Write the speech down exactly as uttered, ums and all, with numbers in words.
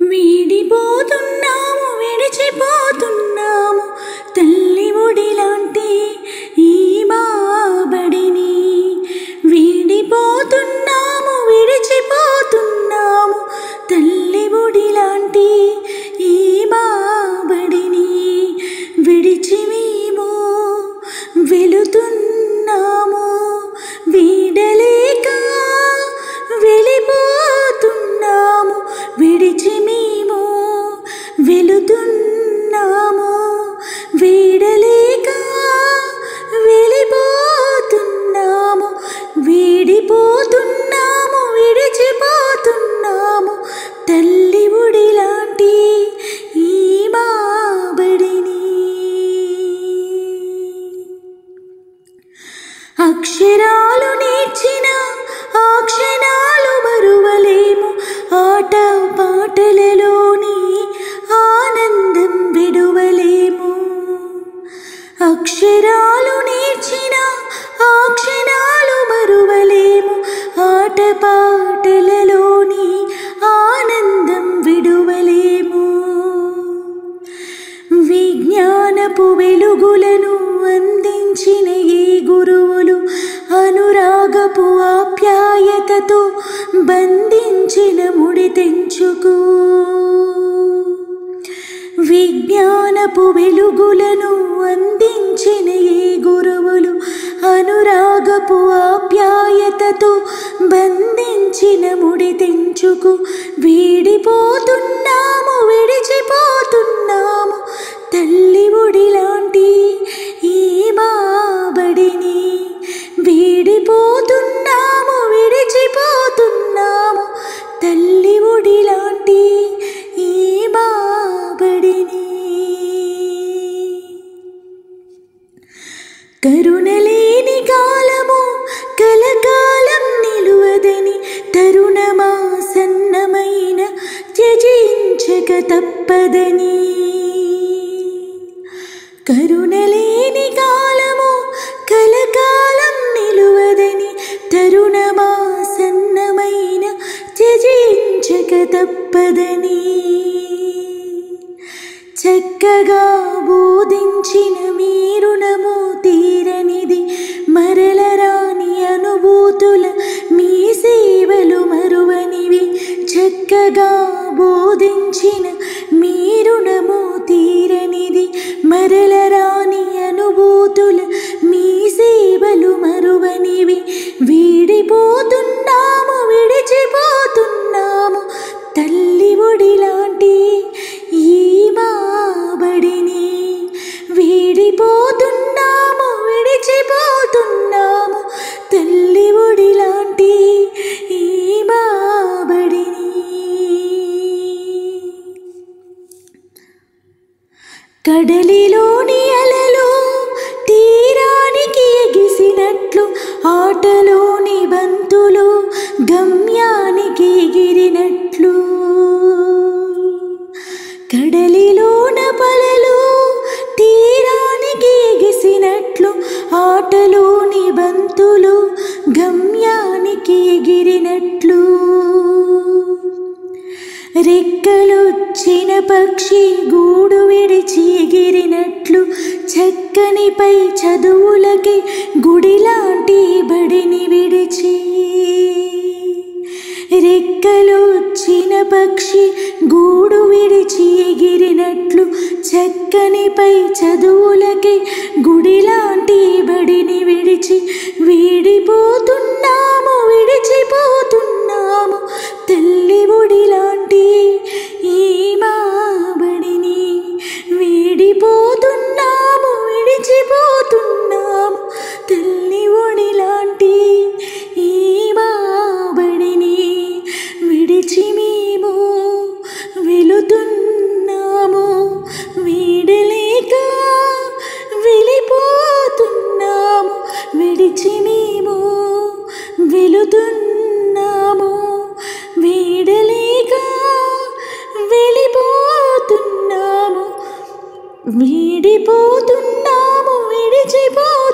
వీడిపోతున్నాము విడిచిపోతున్నాము తల్లి ఒడిలాంటి ఈ మాబడిని వీడిపోతున్నాము విడిచిపోతున్నాము తల్లి ఒడిలాంటి ఈ మాబడిని విడిచి మేము వెళుతున్నాము వీడలేక వెళ్ళిపోతున్నాము విడిచి మేము వెళుతున్నాము వీడలేక వెళ్ళిపోతున్నాము వీడిపోతున్నాము విడిచిపోతున్నాము తల్లి ఒడిలాంటి ఈ మాబడిని అక్షరాలు నేర్చిన ఆ క్షణాలు మరువలేము ఆట పాటలలోని ఆనందం విడువలేము అక్షరాలు నేర్చిన ఆ క్షణాలు మరువలేము ఆట పాటలలోని ఆనందం విడువలేము విజ్ఞానపు వెలుగులను అందించిన ఈ గురువులు అనురాగపు ఆప్యాయతతో బంధించిన ముడి తెంచుకు విజ్ఞానపు వెలుగులను అందించిన ఈ గురువులు అనురాగపు ఆప్యాయతతో బంధించిన ముడి తెంచుకు వీడిపోతున్నాము విడిచిపోతున్నాము తల్లి ఒడిలాంటి ఈ మాబడిని వీడిపోతున్నాము విడిచిపోతున్నాము తల్లి ఒడిలాంటి ఈ మాబడిని కరుణలేని కాలము కలకాలం నిలువదని తరుణమా సన్నమైన త్యజించక తప్పదని కరుణలేని కాలము కలకాలం నిలువదని తరుణమా సన్నమైన త్యజించక తప్పదని చక్కగా బోధించిన మీ రుణము తీరనిది మరలరాని అనుభూతుల మీ సేవలు మరువనివి చక్కగా బోధించిన మీ రుణము తీరనిది మరలరాని అనుభూతుల మీ సేవలు మరువనివి వీడిపోతున్నాము విడిచిపోతున్నాము తల్లి ఒడిలాంటి ఈ మాబడిని వీడిపోతున్నాము విడిచిపోతున్నాము తల్లి ఒడిలాంటి ఈ మాబడిని కడలిలోని అలలు తీరానికి ఎగిసినట్లు ఆటలోని బంతులు గమ్యానికి ఎగిరినట్లు కడలిలోన పలలు తీరానికి ఎగిసినట్లు ఆటలోని బంతులు గమ్యానికి ఎగిరినట్లు రెక్కలొచ్చిన పక్షి గూడు విడిచి ఎగిరినట్లు చక్కనిపై చదువులకి గుడిలాంటి బడిని విడిచి రెక్కలొచ్చిన పక్షి గూడు విడిచి ఎగిరినట్లు చక్కనిపై చదువులకి గుడిలాంటి బడిని విడిచి వీడిపోతున్నాము విడిచిపోతున్నాము తల్లి ఒడిలాంటి ఈ మాబడిని వీడిపోతున్నాము విడిచిపోతున్నాము తల్లి ఒడిలాంటి ఈ మాబడిని విడిచి మేము వెళుతున్నాము వీడలేక వెళ్ళిపోతున్నాము విడిచి మేము వెళుతున్నాము వీడలేక వెళ్ళిపోతున్నాము వీడిపోతున్నాము విడిచిపో